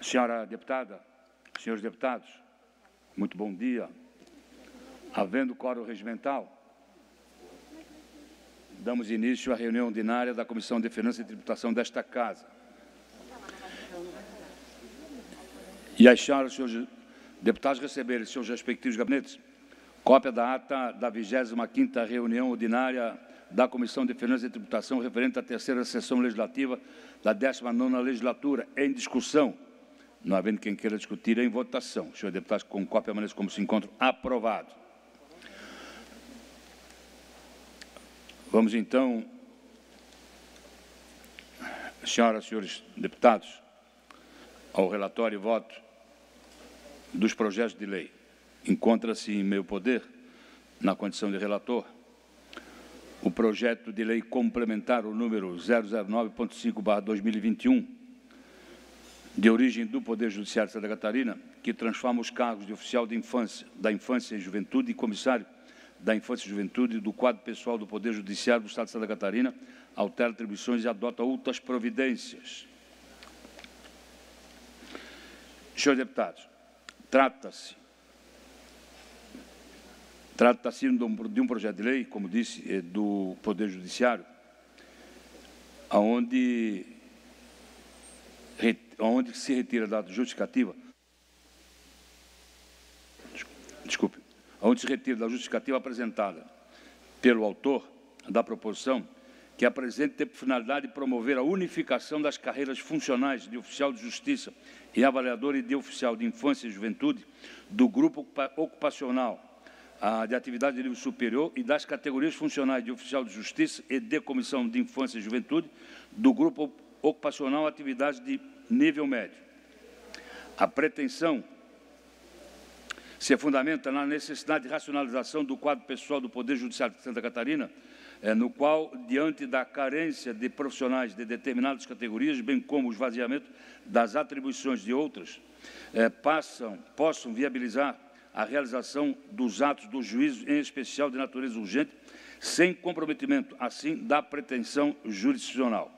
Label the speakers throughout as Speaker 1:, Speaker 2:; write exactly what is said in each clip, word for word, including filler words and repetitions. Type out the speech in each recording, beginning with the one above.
Speaker 1: Senhora deputada, senhores deputados, muito bom dia. Havendo quórum regimental, damos início à reunião ordinária da Comissão de Finanças e Tributação desta Casa. E as senhoras e senhores deputados receberem seus respectivos gabinetes cópia da ata da vigésima quinta reunião ordinária da Comissão de Finanças e Tributação referente à terceira sessão legislativa da décima nona legislatura, em discussão. Não havendo quem queira discutir, em votação. Senhores deputados, com cópia permaneçam como se encontram. Aprovado. Vamos, então, senhoras e senhores deputados, ao relatório e voto dos projetos de lei. Encontra-se em meu poder, na condição de relator, o projeto de lei complementar, o número zero zero nove ponto cinco barra dois mil e vinte e um, de origem do Poder Judiciário de Santa Catarina, que transforma os cargos de oficial de infância, da infância e juventude e comissário da infância e juventude do quadro pessoal do Poder Judiciário do Estado de Santa Catarina, altera atribuições e adota outras providências. Senhores deputados, trata-se trata-se de um projeto de lei, como disse, do Poder Judiciário, onde, onde se retira da justificativa, desculpe, onde se retira da justificativa apresentada pelo autor da proposição, que apresenta ter por finalidade promover a unificação das carreiras funcionais de oficial de justiça e avaliador e de oficial de infância e juventude do grupo ocupacional de atividade de nível superior e das categorias funcionais de oficial de justiça e de comissão de infância e juventude do grupo ocupacional atividades de nível médio. A pretensão se fundamenta na necessidade de racionalização do quadro pessoal do Poder Judiciário de Santa Catarina, é, no qual, diante da carência de profissionais de determinadas categorias, bem como o esvaziamento das atribuições de outras, é, passam, possam viabilizar a realização dos atos do juízo, em especial de natureza urgente, sem comprometimento, assim, da pretensão jurisdicional.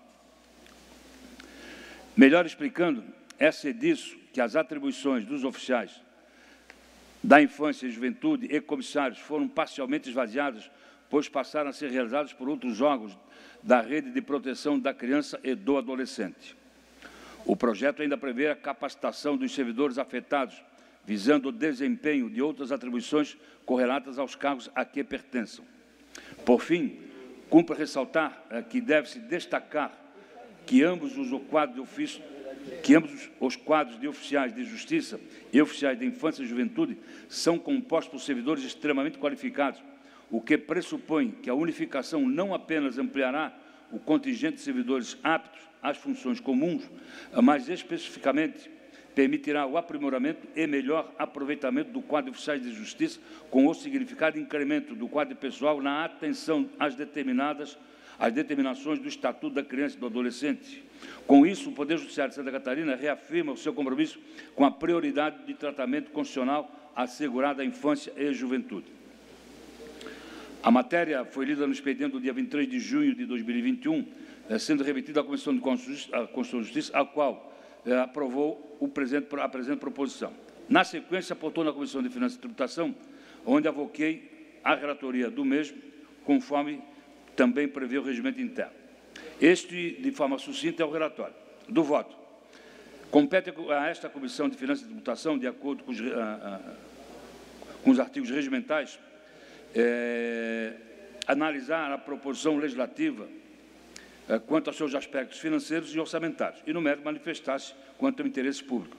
Speaker 1: Melhor explicando, é disso que as atribuições dos oficiais da infância e juventude e comissários foram parcialmente esvaziadas, pois passaram a ser realizados por outros órgãos da rede de proteção da criança e do adolescente. O projeto ainda prevê a capacitação dos servidores afetados, visando o desempenho de outras atribuições correlatas aos cargos a que pertençam. Por fim, cumpre ressaltar eh, que deve-se destacar que ambos os quadros de ofício, que ambos os quadros de oficiais de justiça e oficiais de infância e juventude são compostos por servidores extremamente qualificados, o que pressupõe que a unificação não apenas ampliará o contingente de servidores aptos às funções comuns, mas especificamente permitirá o aprimoramento e melhor aproveitamento do quadro de oficiais de justiça, com o significado incremento do quadro pessoal na atenção às determinadas às determinações do Estatuto da Criança e do Adolescente. Com isso, o Poder Judiciário de Santa Catarina reafirma o seu compromisso com a prioridade de tratamento constitucional assegurada à infância e à juventude. A matéria foi lida no expediente do dia vinte e três de junho de dois mil e vinte e um, sendo remetida à Comissão de Constituição e Justiça, a qual eh, aprovou o presente, a presente proposição. Na sequência, apontou na Comissão de Finanças e Tributação, onde avoquei a relatoria do mesmo, conforme também prevê o regimento interno. Este, de forma sucinta, é o relatório do voto. Compete a esta Comissão de Finanças e Tributação, de acordo com os, a, a, com os artigos regimentais, é, analisar a proposição legislativa é, quanto aos seus aspectos financeiros e orçamentários, e, no mérito, manifestar-se quanto ao interesse público.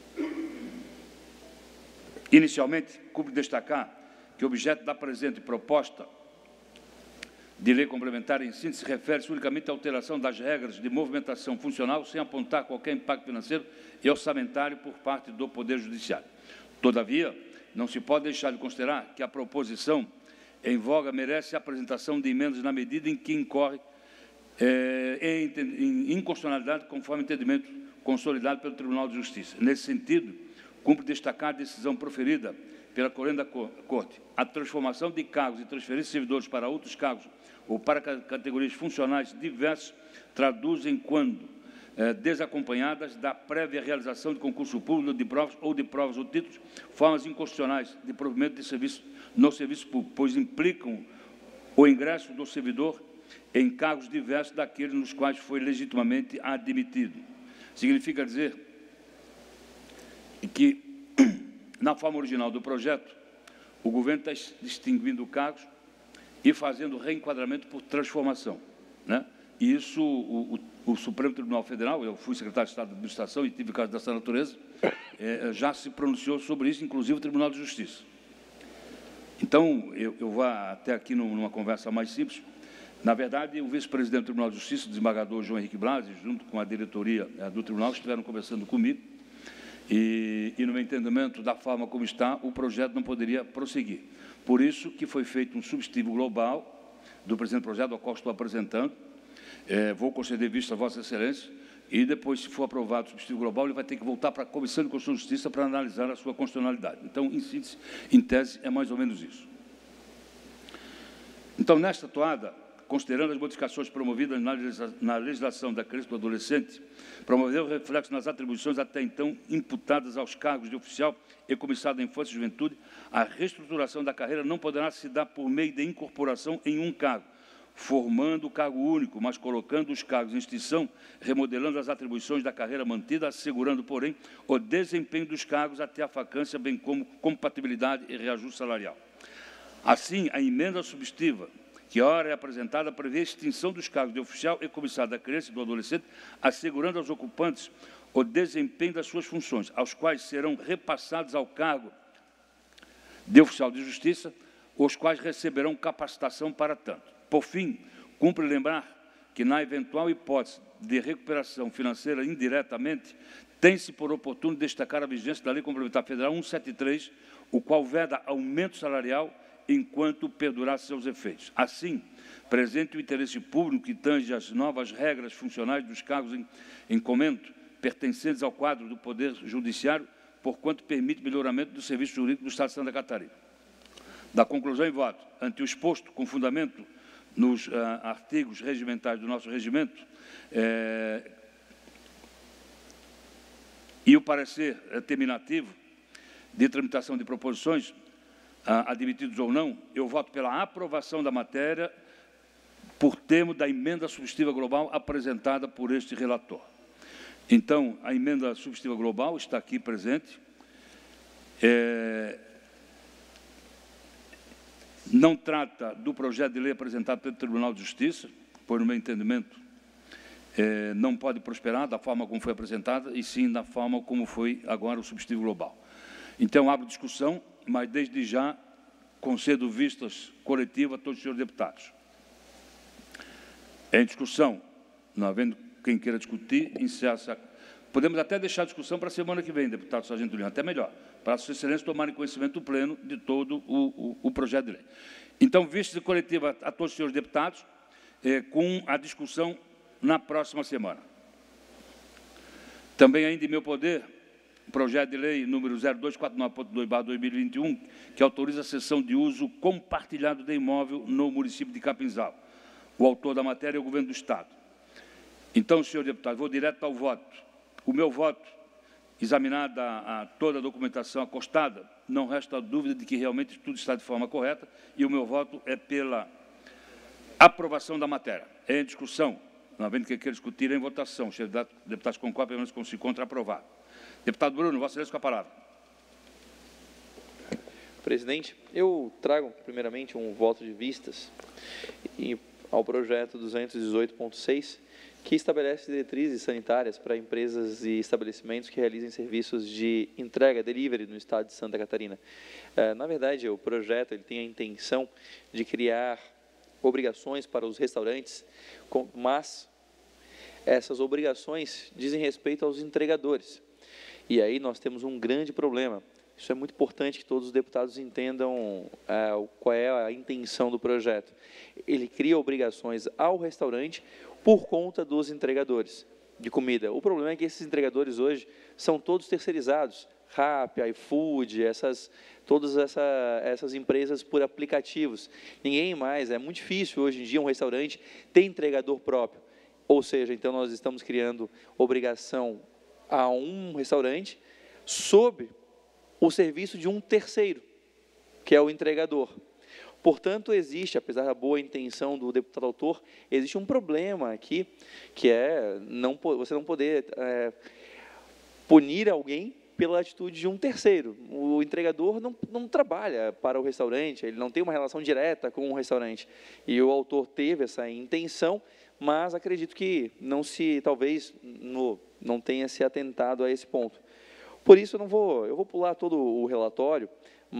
Speaker 1: Inicialmente, cumpre destacar que o objeto da presente proposta de lei complementar, em síntese, refere-se unicamente à alteração das regras de movimentação funcional, sem apontar qualquer impacto financeiro e orçamentário por parte do Poder Judiciário. Todavia, não se pode deixar de considerar que a proposição em voga merece a apresentação de emendas na medida em que incorre é, em, em inconstitucionalidade, conforme entendimento consolidado pelo Tribunal de Justiça. Nesse sentido, cumpre destacar a decisão proferida pela Correia da Corte. A transformação de cargos e transferência de servidores para outros cargos ou para categorias funcionais diversas traduzem, quando eh, desacompanhadas da prévia realização de concurso público de provas ou de provas ou títulos, formas inconstitucionais de provimento de serviço no serviço público, pois implicam o ingresso do servidor em cargos diversos daqueles nos quais foi legitimamente admitido. Significa dizer que, na forma original do projeto, o governo está distinguindo cargos e fazendo reenquadramento por transformação, né? E isso, o, o, o Supremo Tribunal Federal, eu fui secretário de Estado de Administração e tive casos dessa natureza, é, já se pronunciou sobre isso, inclusive o Tribunal de Justiça. Então, eu, eu vou até aqui numa conversa mais simples. Na verdade, o vice-presidente do Tribunal de Justiça, o desembargador João Henrique Blasi, junto com a diretoria do Tribunal, estiveram conversando comigo, e, e, no meu entendimento, da forma como está, o projeto não poderia prosseguir. Por isso que foi feito um substitutivo global do presente projeto, ao qual estou apresentando. É, vou conceder vista a Vossa Excelência, e depois, se for aprovado o substitutivo global, ele vai ter que voltar para a Comissão de Constituição e Justiça para analisar a sua constitucionalidade. Então, em síntese, em tese, é mais ou menos isso. Então, nesta toada, considerando as modificações promovidas na, legisla na legislação da criança e do adolescente, promoveu reflexo nas atribuições até então imputadas aos cargos de oficial e comissário da infância e juventude, a reestruturação da carreira não poderá se dar por meio de incorporação em um cargo, formando o cargo único, mas colocando os cargos em extinção, remodelando as atribuições da carreira mantida, assegurando, porém, o desempenho dos cargos até a vacância, bem como compatibilidade e reajuste salarial. Assim, a emenda substitutiva, que ora é apresentada, prevê a extinção dos cargos de oficial e comissário da criança e do adolescente, assegurando aos ocupantes o desempenho das suas funções, aos quais serão repassados ao cargo de oficial de justiça, os quais receberão capacitação para tanto. Por fim, cumpre lembrar que, na eventual hipótese de recuperação financeira indiretamente, tem-se por oportuno destacar a vigência da Lei Complementar Federal cento e setenta e três, o qual veda aumento salarial enquanto perdurar seus efeitos. Assim, presente o interesse público que tange as novas regras funcionais dos cargos em, em comento, pertencentes ao quadro do Poder Judiciário, porquanto permite melhoramento do serviço jurídico do Estado de Santa Catarina. Da conclusão em voto, ante o exposto, com fundamento nos ah, artigos regimentais do nosso regimento, é, e o parecer é, terminativo de tramitação de proposições, ah, admitidos ou não, eu voto pela aprovação da matéria por termo da emenda substitutiva global apresentada por este relator. Então, a emenda substitutiva global está aqui presente. É, não trata do projeto de lei apresentado pelo Tribunal de Justiça, pois, no meu entendimento, é, não pode prosperar da forma como foi apresentada, e sim da forma como foi agora o substitutivo global. Então, abro discussão, mas desde já concedo vistas coletivas a todos os senhores deputados. Em discussão, não havendo quem queira discutir, encerra-se. Podemos até deixar a discussão para a semana que vem, deputado Sargento Lima, até melhor, para as suas excelências tomarem conhecimento pleno de todo o, o, o projeto de lei. Então, vista coletiva a todos os senhores deputados, eh, com a discussão na próxima semana. Também ainda em meu poder, projeto de lei número zero dois quatro nove ponto dois barra dois mil e vinte e um, que autoriza a cessão de uso compartilhado de imóvel no município de Capinzal. O autor da matéria é o Governo do Estado. Então, senhor deputado, vou direto ao voto. O meu voto, examinada a, a toda a documentação acostada, não resta dúvida de que realmente tudo está de forma correta, e o meu voto é pela aprovação da matéria. É em discussão, não havendo que queira discutir, é em votação. Senhor deputado, concorda, pelo menos com se contra, aprovado. Deputado Bruno, Vossa Excelência, com a palavra.
Speaker 2: Presidente, eu trago, primeiramente, um voto de vistas e, ao projeto duzentos e dezoito ponto seis, que estabelece diretrizes sanitárias para empresas e estabelecimentos que realizem serviços de entrega, delivery, no estado de Santa Catarina. Na verdade, o projeto ele tem a intenção de criar obrigações para os restaurantes, mas essas obrigações dizem respeito aos entregadores. E aí nós temos um grande problema. Isso é muito importante que todos os deputados entendam é, qual é a intenção do projeto. Ele cria obrigações ao restaurante por conta dos entregadores de comida. O problema é que esses entregadores hoje são todos terceirizados. Rappi, iFood, essas, todas essa, essas empresas por aplicativos. Ninguém mais, é muito difícil hoje em dia um restaurante ter entregador próprio. Ou seja, então nós estamos criando obrigação a um restaurante sob o serviço de um terceiro, que é o entregador. Portanto, existe, apesar da boa intenção do deputado autor, existe um problema aqui, que é não, você não poder é, punir alguém pela atitude de um terceiro. O entregador não, não trabalha para o restaurante, ele não tem uma relação direta com o restaurante. E o autor teve essa intenção, mas acredito que não se, talvez, no, não tenha se atentado a esse ponto. Por isso, eu não vou, eu vou pular todo o relatório,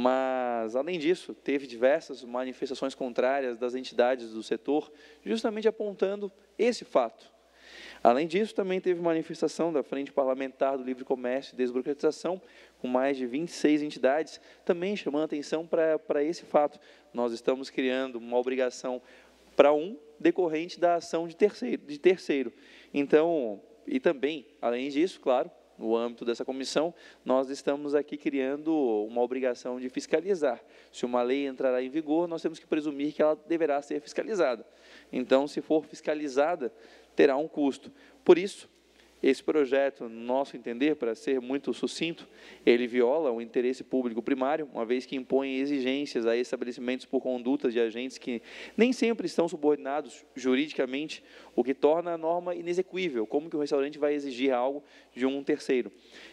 Speaker 2: mas, além disso, teve diversas manifestações contrárias das entidades do setor, justamente apontando esse fato. Além disso, também teve manifestação da Frente Parlamentar do Livre Comércio e Desburocratização, com mais de vinte e seis entidades, também chamando atenção para, para esse fato. Nós estamos criando uma obrigação para um decorrente da ação de terceiro. De terceiro. Então, e também, além disso, claro, no âmbito dessa comissão, nós estamos aqui criando uma obrigação de fiscalizar. Se uma lei entrará em vigor, nós temos que presumir que ela deverá ser fiscalizada. Então, se for fiscalizada, terá um custo. Por isso, esse projeto, no nosso entender, para ser muito sucinto, ele viola o interesse público primário, uma vez que impõe exigências a estabelecimentos por condutas de agentes que nem sempre estão subordinados juridicamente, o que torna a norma inexequível. Como que o restaurante vai exigir algo de um terceiro?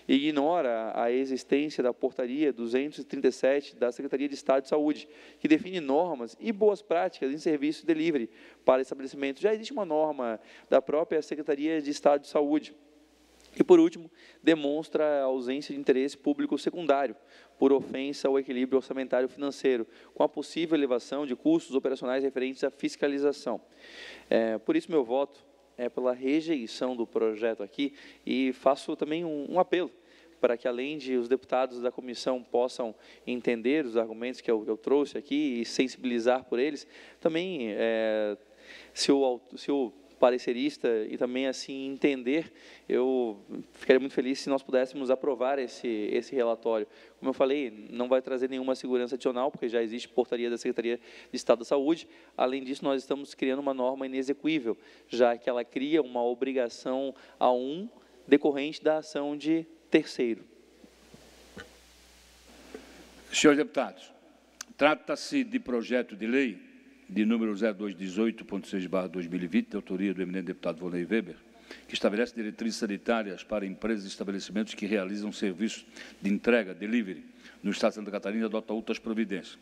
Speaker 2: Ignora a existência da portaria duzentos e trinta e sete da Secretaria de Estado de Saúde, que define normas e boas práticas em serviço de delivery para estabelecimentos. Já existe uma norma da própria Secretaria de Estado de Saúde. E, por último, demonstra a ausência de interesse público secundário, por ofensa ao equilíbrio orçamentário financeiro, com a possível elevação de custos operacionais referentes à fiscalização. É, por isso, meu voto é pela rejeição do projeto aqui, e faço também um, um apelo, para que, além de os deputados da comissão possam entender os argumentos que eu, eu trouxe aqui e sensibilizar por eles, também, é, se o, se o parecerista e também assim entender, eu ficaria muito feliz se nós pudéssemos aprovar esse, esse relatório. Como eu falei, não vai trazer nenhuma segurança adicional, porque já existe portaria da Secretaria de Estado da Saúde. Além disso, nós estamos criando uma norma inexequível, já que ela cria uma obrigação a um decorrente da ação de terceiro.
Speaker 1: Senhores deputados, trata-se de projeto de lei de número zero dois dezoito ponto seis barra dois mil e vinte, de autoria do eminente deputado Volney Weber, que estabelece diretrizes sanitárias para empresas e estabelecimentos que realizam serviços de entrega, delivery, no Estado de Santa Catarina, e adota outras providências.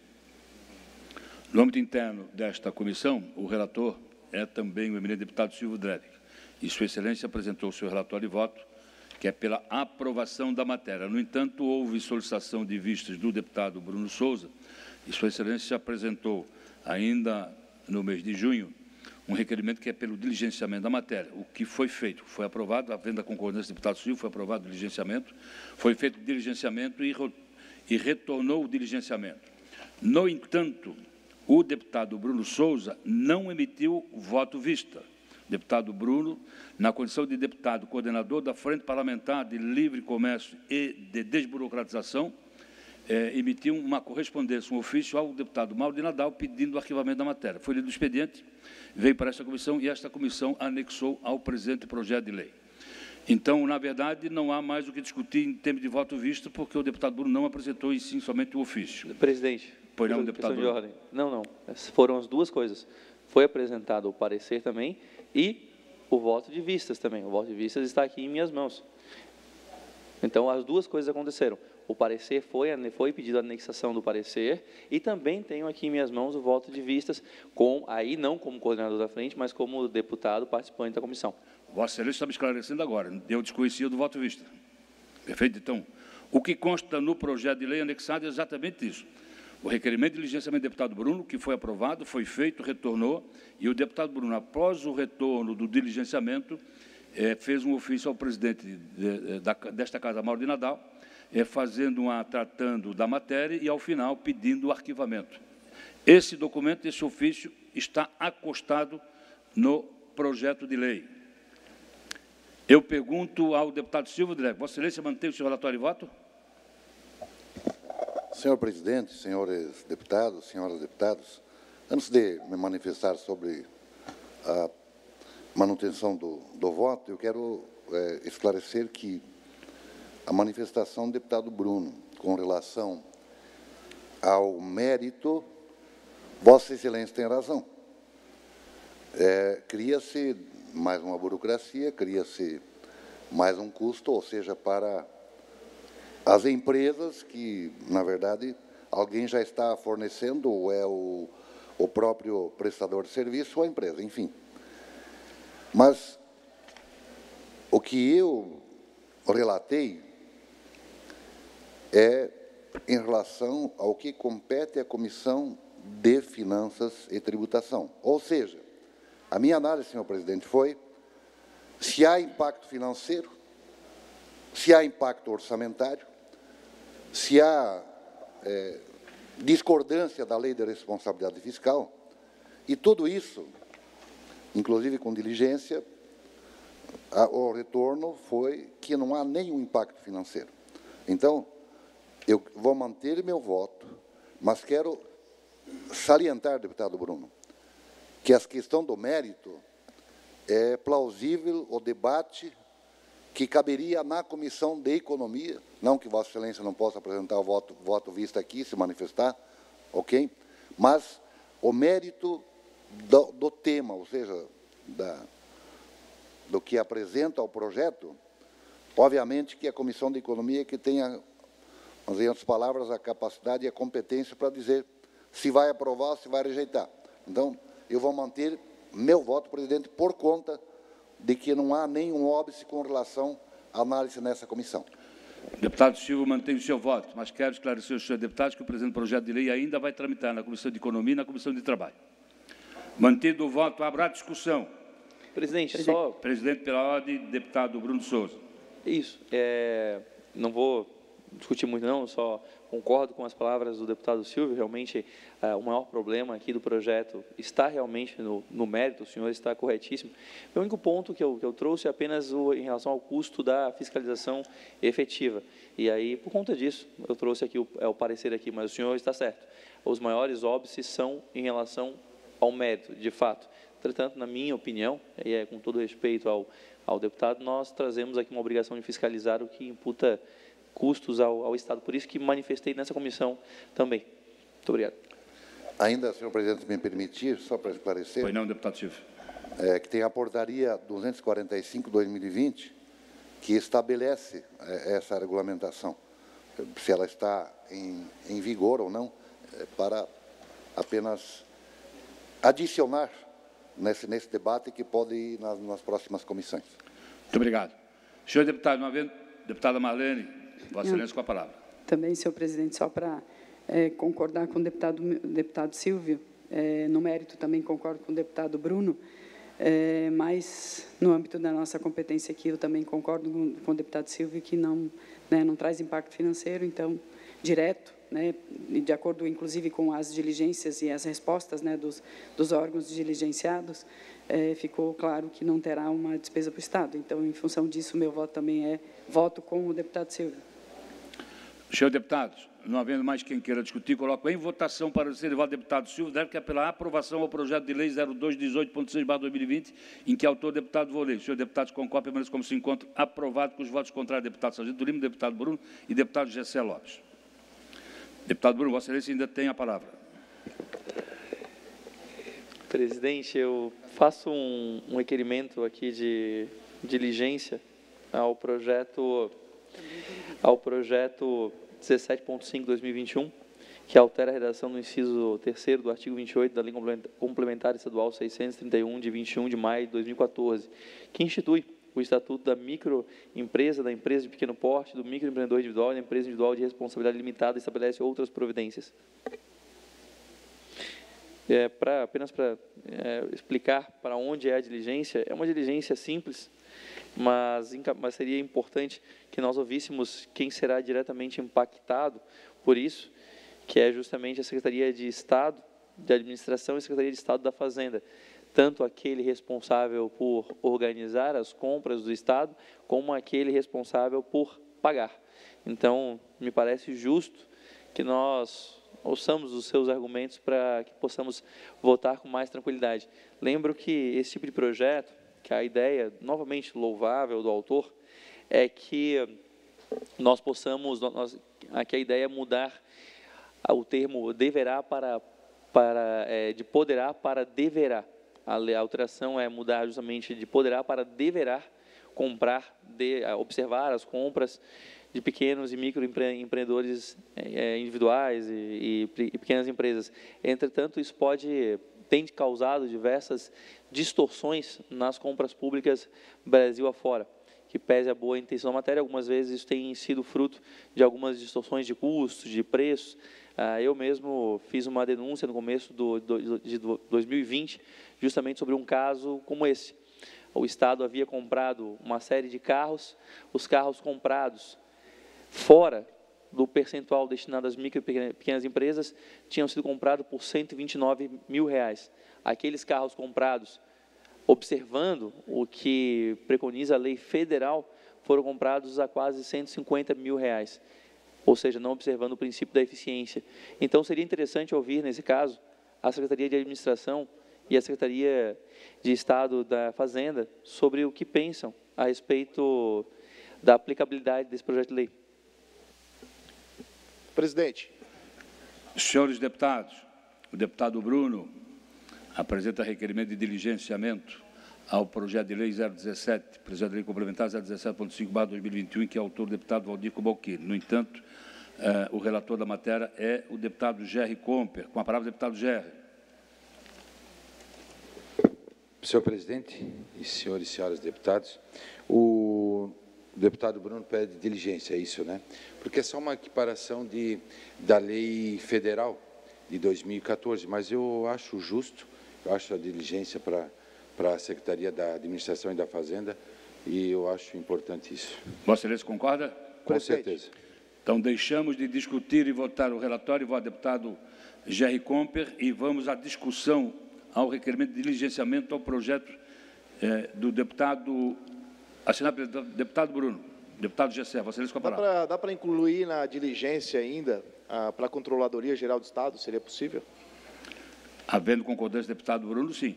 Speaker 1: No âmbito interno desta comissão, o relator é também o eminente deputado Silvio Dredick, e Sua Excelência apresentou o seu relatório de voto, que é pela aprovação da matéria. No entanto, houve solicitação de vistas do deputado Bruno Souza, e Sua Excelência apresentou, ainda no mês de junho, um requerimento que é pelo diligenciamento da matéria. O que foi feito? Foi aprovado, havendo a concordância do deputado Silvio, foi aprovado o diligenciamento, foi feito o diligenciamento e, e retornou o diligenciamento. No entanto, o deputado Bruno Souza não emitiu voto vista. O deputado Bruno, na condição de deputado coordenador da Frente Parlamentar de Livre Comércio e de Desburocratização, É, emitiu uma correspondência, um ofício ao deputado Mauro de Nadal, pedindo o arquivamento da matéria. Foi lido o expediente, veio para esta comissão e esta comissão anexou ao presente projeto de lei. Então, na verdade, não há mais o que discutir em termos de voto visto, porque o deputado Bruno não apresentou, em si, somente o ofício.
Speaker 2: Presidente,
Speaker 1: pois não, deputado
Speaker 2: de ordem. Não, não. Foram as duas coisas. Foi apresentado o parecer também e o voto de vistas também. O voto de vistas está aqui em minhas mãos. Então, as duas coisas aconteceram. O parecer foi, foi pedido a anexação do parecer e também tenho aqui em minhas mãos o voto de vistas, com, aí não como coordenador da frente, mas como deputado participante da comissão.
Speaker 1: Vossa Excelência está me esclarecendo agora. Eu desconhecia do voto vista. Perfeito? Então, o que consta no projeto de lei anexado é exatamente isso. O requerimento de diligenciamento do deputado Bruno, que foi aprovado, foi feito, retornou, e o deputado Bruno, após o retorno do diligenciamento, eh, fez um ofício ao presidente de, de, da, desta Casa, Mauro de Nadal, É, fazendo uma, tratando da matéria e, ao final, pedindo o arquivamento. Esse documento, esse ofício, está acostado no projeto de lei. Eu pergunto ao deputado Silvio Dredick, Vossa Excelência mantém o seu relatório de voto?
Speaker 3: Senhor presidente, senhores deputados, senhoras deputadas, antes de me manifestar sobre a manutenção do, do voto, eu quero é, esclarecer que a manifestação do deputado Bruno com relação ao mérito, Vossa Excelência tem razão. É, cria-se mais uma burocracia, cria-se mais um custo, ou seja, para as empresas que, na verdade, alguém já está fornecendo, ou é o, o próprio prestador de serviço ou a empresa, enfim. Mas o que eu relatei é em relação ao que compete à Comissão de Finanças e Tributação. Ou seja, a minha análise, senhor presidente, foi se há impacto financeiro, se há impacto orçamentário, se há é, discordância da lei de responsabilidade fiscal, e tudo isso, inclusive com diligência, a, o retorno foi que não há nenhum impacto financeiro. Então, eu vou manter meu voto, mas quero salientar, deputado Bruno, que a questão do mérito é plausível o debate que caberia na Comissão de Economia, não que Vossa Excelência não possa apresentar o voto, voto visto aqui, se manifestar, ok? Mas o mérito do, do tema, ou seja, da, do que apresenta o projeto, obviamente que a Comissão de Economia que tenha, em outras palavras, a capacidade e a competência para dizer se vai aprovar ou se vai rejeitar. Então, eu vou manter meu voto, presidente, por conta de que não há nenhum óbice com relação à análise nessa comissão.
Speaker 1: Deputado Silva mantém o seu voto, mas quero esclarecer aos senhores deputados que o presente projeto de lei ainda vai tramitar na Comissão de Economia e na Comissão de Trabalho. Mantido o voto, haverá discussão.
Speaker 2: Presidente, só...
Speaker 1: Presidente, pela ordem, deputado Bruno Souza.
Speaker 2: Isso. É, não vou discutir muito, não, só concordo com as palavras do deputado Silvio. Realmente, é, o maior problema aqui do projeto está realmente no, no mérito, o senhor está corretíssimo. O único ponto que eu, que eu trouxe é apenas o, em relação ao custo da fiscalização efetiva. E aí, por conta disso, eu trouxe aqui o, é, o parecer aqui, mas o senhor está certo. Os maiores óbices são em relação ao mérito, de fato. Entretanto, na minha opinião, e é com todo respeito ao, ao deputado, nós trazemos aqui uma obrigação de fiscalizar o que imputa custos ao, ao Estado. Por isso que manifestei nessa comissão também. Muito obrigado.
Speaker 3: Ainda, senhor presidente, se me permitir, só para esclarecer...
Speaker 1: Pois não, deputado Silva.
Speaker 3: É, que tem a portaria duzentos e quarenta e cinco barra dois mil e vinte, que estabelece é, essa regulamentação, se ela está em, em vigor ou não, é, para apenas adicionar nesse, nesse debate que pode ir nas, nas próximas comissões.
Speaker 1: Muito obrigado. Senhor deputado, uma vez, deputada Marlene, Vossa Excelência com a palavra.
Speaker 4: Também, senhor presidente, só para é, concordar com o deputado, deputado Silvio, é, no mérito também concordo com o deputado Bruno, é, mas no âmbito da nossa competência aqui, eu também concordo com, com o deputado Silvio que não, né, não traz impacto financeiro, então, direto, né, de acordo, inclusive, com as diligências e as respostas, né, dos, dos órgãos diligenciados, é, ficou claro que não terá uma despesa para o Estado. Então, em função disso, meu voto também é voto com o deputado Silvio.
Speaker 1: Senhor deputado, não havendo mais quem queira discutir, coloco em votação para o senhor deputado Silvio, deve que é pela aprovação ao projeto de lei zero dois dezoito ponto seis barra dois mil e vinte, em que autor deputado Volei. Senhor deputado concorde, permanece como se encontra aprovado com os votos contrários, deputado Sargento Lima, deputado Bruno e deputado Gessé Lopes. Deputado Bruno, Vossa Excelência ainda tem a palavra.
Speaker 2: Presidente, eu faço um, um requerimento aqui de diligência ao projeto, ao projeto dezessete ponto cinco barra dois mil e vinte e um, que altera a redação do inciso terceiro do artigo vinte e oito da Lei Complementar Estadual seiscentos e trinta e um, de vinte e um de maio de dois mil e quatorze, que institui o Estatuto da Microempresa, da Empresa de Pequeno Porte, do Microempreendedor Individual e da Empresa Individual de Responsabilidade Limitada e estabelece outras providências. É, pra, apenas para é, explicar para onde é a diligência, é uma diligência simples, mas, mas seria importante que nós ouvíssemos quem será diretamente impactado por isso, que é justamente a Secretaria de Estado de Administração e a Secretaria de Estado da Fazenda, tanto aquele responsável por organizar as compras do Estado, como aquele responsável por pagar. Então, me parece justo que nós ouçamos os seus argumentos para que possamos votar com mais tranquilidade. Lembro que esse tipo de projeto, que a ideia, novamente louvável do autor, é que nós possamos, nós, aqui a ideia é mudar o termo deverá para, para é, de poderá para deverá. A, a alteração é mudar justamente de poderá para deverá comprar, de, observar as compras de pequenos e microempreendedores é, individuais e, e, e pequenas empresas. Entretanto, isso pode, tem causado diversas distorções nas compras públicas Brasil afora, que pese a boa intenção da matéria, algumas vezes isso tem sido fruto de algumas distorções de custos, de preços. Eu mesmo fiz uma denúncia no começo do, do, de dois mil e vinte, justamente sobre um caso como esse. O Estado havia comprado uma série de carros, os carros comprados fora do percentual destinado às micro e pequenas empresas tinham sido comprados por cento e vinte e nove mil reais. Aqueles carros comprados, observando o que preconiza a lei federal, foram comprados a quase cento e cinquenta mil reais, ou seja, não observando o princípio da eficiência. Então, seria interessante ouvir, nesse caso, a Secretaria de Administração e a Secretaria de Estado da Fazenda sobre o que pensam a respeito da aplicabilidade desse projeto de lei.
Speaker 5: Presidente.
Speaker 1: Senhores deputados, o deputado Bruno apresenta requerimento de diligenciamento ao projeto de lei zero dezessete, projeto de lei complementar zero dezessete ponto cinco barra dois mil e vinte e um, que é autor o deputado Valdir Kubalcini. No entanto, eh, o relator da matéria é o deputado Gerry Comper. Com a palavra, o deputado Gerry.
Speaker 6: Senhor presidente e senhores e senhoras deputados, o deputado Bruno pede diligência, é isso, né? Porque é só uma equiparação de, da lei federal de dois mil e quatorze, mas eu acho justo, eu acho a diligência para para a Secretaria da Administração e da Fazenda, e eu acho importante isso.
Speaker 1: Vossa Excelência concorda?
Speaker 6: Com certeza.
Speaker 1: Então, deixamos de discutir e votar o relatório, voto deputado Gerry Comper, e vamos à discussão ao requerimento de diligenciamento ao projeto eh, do deputado, assinado pelo deputado Bruno. Deputado Gessé, Vossa Excelência com a palavra.
Speaker 5: Dá para incluir na diligência ainda ah, para a Controladoria Geral do Estado? Seria possível?
Speaker 1: Havendo concordância do deputado Bruno, sim.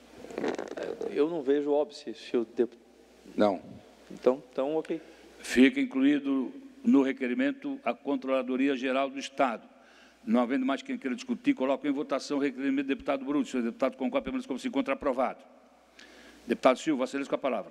Speaker 2: Eu não vejo óbice, se o deputado...
Speaker 6: Não.
Speaker 2: Então, então, ok.
Speaker 1: Fica incluído no requerimento a Controladoria Geral do Estado. Não havendo mais quem queira discutir, coloco em votação o requerimento do deputado Bruno. Se o deputado concorda, permanece como se encontra aprovado. Deputado Silva, Vossa Excelência com a palavra.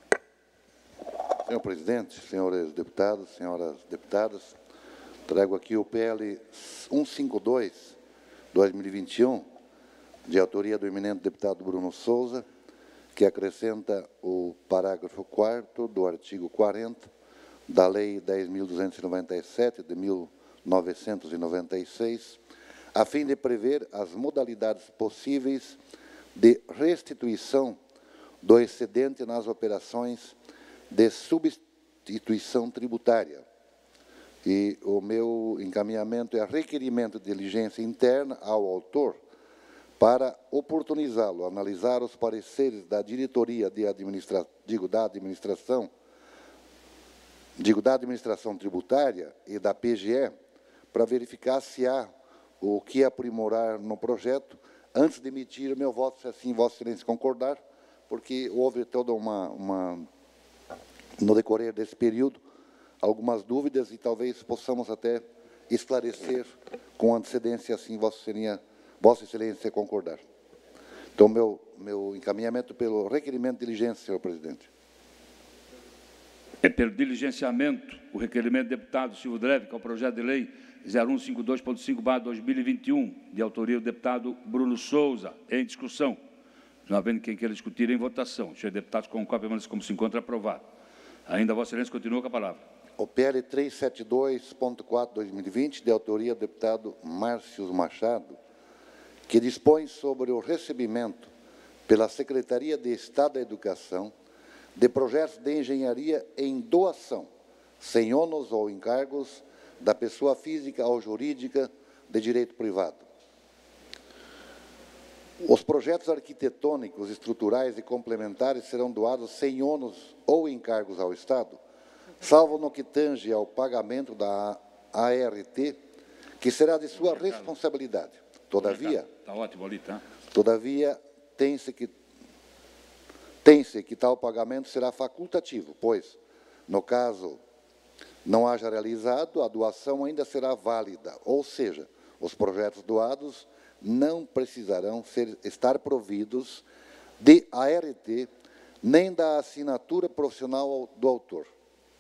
Speaker 3: Senhor presidente, senhores deputados, senhoras deputadas, trago aqui o P L cento e cinquenta e dois, dois mil e vinte e um, de autoria do eminente deputado Bruno Souza, que acrescenta o parágrafo quarto do artigo quarenta da Lei dez mil duzentos e noventa e sete, de mil novecentos e noventa e seis, a fim de prever as modalidades possíveis de restituição do excedente nas operações de substituição tributária. E o meu encaminhamento é requerimento de diligência interna ao autor para oportunizá-lo, analisar os pareceres da diretoria de administra... digo, da administração, digo, da administração tributária e da P G E, para verificar se há o que aprimorar no projeto, antes de emitir o meu voto, se assim Vossa Excelência concordar, porque houve toda uma, uma, no decorrer desse período, algumas dúvidas e talvez possamos até esclarecer com antecedência, assim Vossa Excelência, Vossa Excelência concordar. Então, meu, meu encaminhamento pelo requerimento de diligência, senhor presidente.
Speaker 1: É pelo diligenciamento o requerimento do deputado Silvio Dreve, que é o projeto de lei zero um cinco dois ponto cinco barra dois mil e vinte e um, de autoria do deputado Bruno Souza, em discussão. Não havendo quem queira discutir, em votação. Senhor deputado, concorde, permanece como se encontra aprovado. Ainda Vossa Excelência continua com a palavra.
Speaker 3: O P L trezentos e setenta e dois ponto quatro barra dois mil e vinte, de autoria do deputado Márcio Machado, que dispõe sobre o recebimento pela Secretaria de Estado da Educação de projetos de engenharia em doação, sem ônus ou encargos da pessoa física ou jurídica de direito privado. Os projetos arquitetônicos, estruturais e complementares serão doados sem ônus ou encargos ao Estado, salvo no que tange ao pagamento da A R T, que será de sua responsabilidade. Todavia,
Speaker 1: Está ótimo ali, tá?
Speaker 3: todavia tem-se que tem-se que tal pagamento será facultativo, pois, no caso não haja realizado, a doação ainda será válida, ou seja, os projetos doados não precisarão ser, estar providos de A R T nem da assinatura profissional do autor.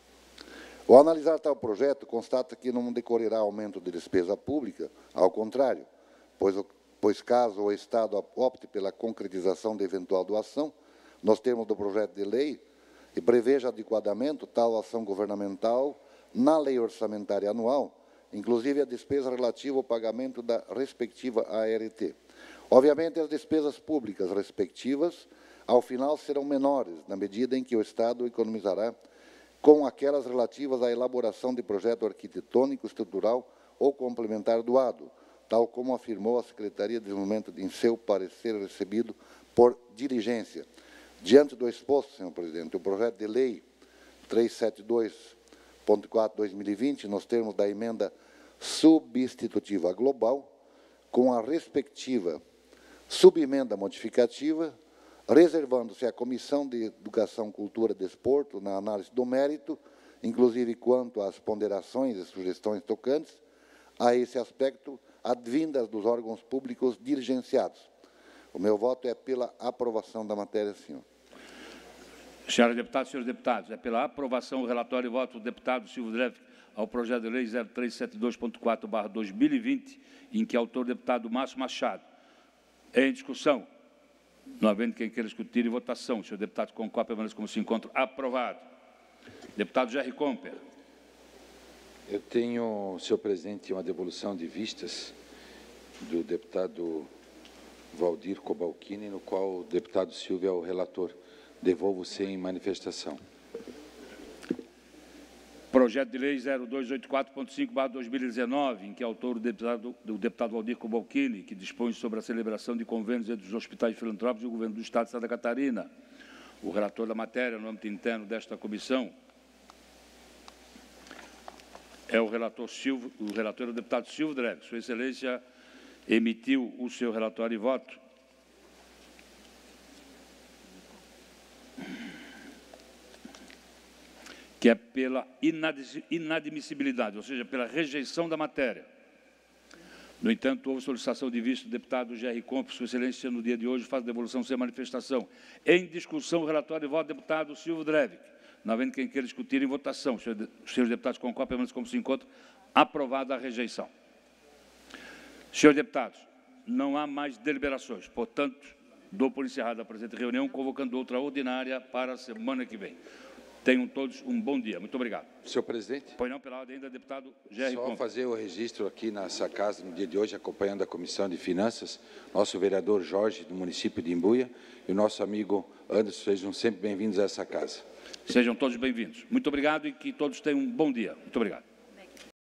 Speaker 3: Ao analisar tal projeto, constata que não decorrerá aumento de despesa pública, ao contrário, pois, pois caso o Estado opte pela concretização de eventual doação, nos termos do projeto de lei, e preveja adequadamente tal ação governamental na lei orçamentária anual, inclusive a despesa relativa ao pagamento da respectiva A R T. Obviamente, as despesas públicas respectivas, ao final, serão menores, na medida em que o Estado economizará com aquelas relativas à elaboração de projeto arquitetônico, estrutural ou complementar doado, tal como afirmou a Secretaria de Desenvolvimento em seu parecer recebido por diligência. Diante do exposto, senhor presidente, o projeto de lei trezentos e setenta e dois ponto quatro barra dois mil e vinte, nos termos da emenda substitutiva global, com a respectiva subemenda modificativa, reservando-se à Comissão de Educação, Cultura e Desporto, na análise do mérito, inclusive quanto às ponderações e sugestões tocantes a esse aspecto, advindas dos órgãos públicos diligenciados. O meu voto é pela aprovação da matéria, senhor.
Speaker 1: Senhoras deputadas e senhores deputados, é pela aprovação do relatório e voto do deputado Silvio Drevik ao projeto de lei zero três sete dois ponto quatro barra dois mil e vinte, em que é autor o deputado Márcio Machado. Em discussão. Não havendo quem queira discutir em votação. O senhor deputado concorda, permanece como se encontra. Aprovado. Deputado Jerry Comper.
Speaker 6: Eu tenho, senhor presidente, uma devolução de vistas do deputado Valdir Cobalcini, no qual o deputado Silvio é o relator. Devolvo sem manifestação.
Speaker 1: Projeto de lei zero dois oito quatro ponto cinco barra dois mil e dezenove, em que é autor o deputado, do deputado Valdir Cobalcini, que dispõe sobre a celebração de convênios entre os hospitais filantrópicos e o governo do Estado de Santa Catarina. O relator da matéria, no âmbito interno desta comissão, é o relator Silvio, o relator é o deputado Silvio Drevik. Sua Excelência emitiu o seu relatório e voto. Que é pela inadmissibilidade, ou seja, pela rejeição da matéria. No entanto, houve solicitação de vista do deputado Jerry Comper. Sua Excelência, no dia de hoje, faz devolução sem manifestação. Em discussão, o relatório e voto do deputado Silvio Drevik. Não havendo quem queira discutir em votação. Os senhores deputados concordam, permanecem como se encontram. Aprovada a rejeição. Senhores deputados, não há mais deliberações. Portanto, dou por encerrada a presente reunião, convocando outra ordinária para a semana que vem. Tenham todos um bom dia. Muito obrigado.
Speaker 6: Senhor presidente.
Speaker 1: Pois não, pela ordem ainda, deputado Jerry
Speaker 6: Só
Speaker 1: Comper.
Speaker 6: fazer o registro aqui nessa casa, no dia de hoje, acompanhando a Comissão de Finanças, nosso vereador Jorge, do município de Imbuia, e o nosso amigo Anderson, sejam sempre bem-vindos a essa casa.
Speaker 1: Sejam todos bem-vindos. Muito obrigado e que todos tenham um bom dia. Muito obrigado.